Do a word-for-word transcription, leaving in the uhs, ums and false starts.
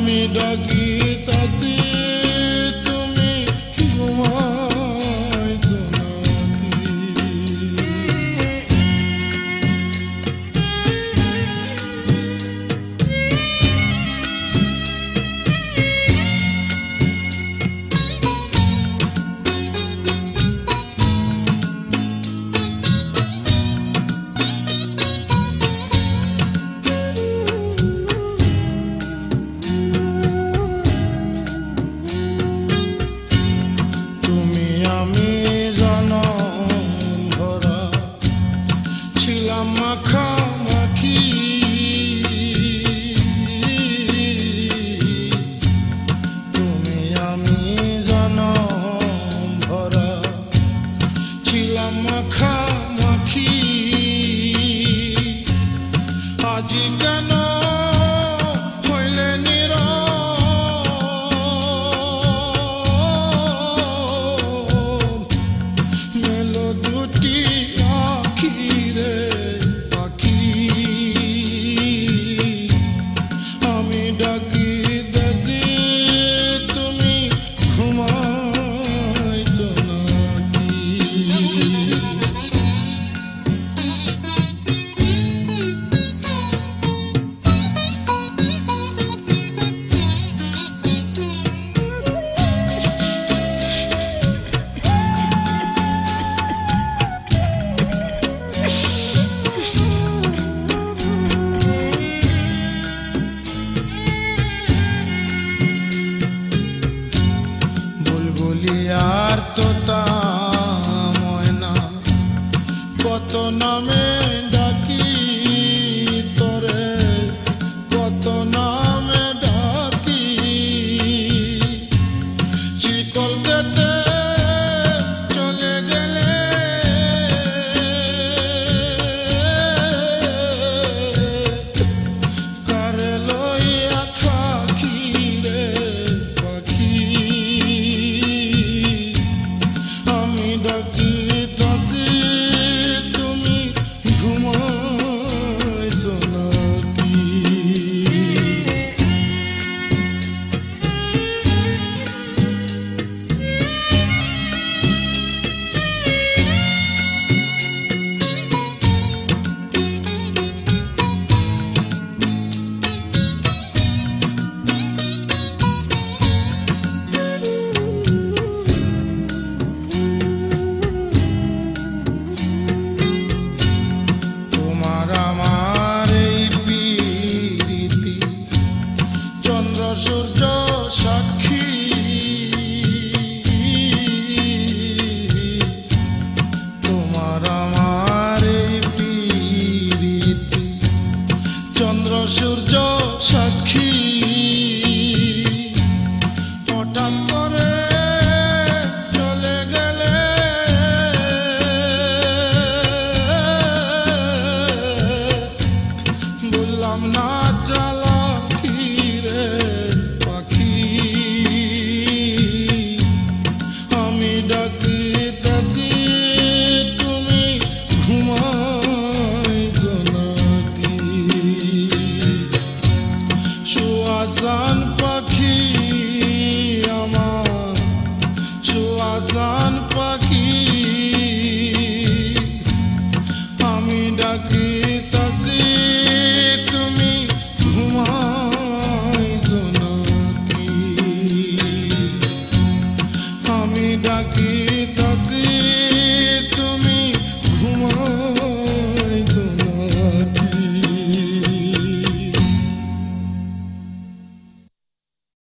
আমি ডাকিতাছি তুমি ঘুমাইছো নাকি? মাখামাখি তুমি আমি জনম ভরা ছিলাম মাখামাখি। আজি কেন হইলে নীরব মেলো দুটি আখি রে ডাকিতেছি তুমি ঘুমাইছো নাকি? আর তোতা ময়না কত নামে ডাকি তোরে, কত নামে ডাকি। শিকল কেটে চলে গেলে কারে লইয়া থাকি রে পাখি? ডাকিতাছি তুমি ঘুমাইছো নাকি? সূর্য সাক্ষী তোমার আমার এই প্রীতি, চন্দ্র সূর্য সাক্ষী। হঠাৎ করে চলে গেলে বললাম না চালা রে পাখি। আমি ডাকিতাছি তুমি ঘুমাইছো নাকি? সুয়াজান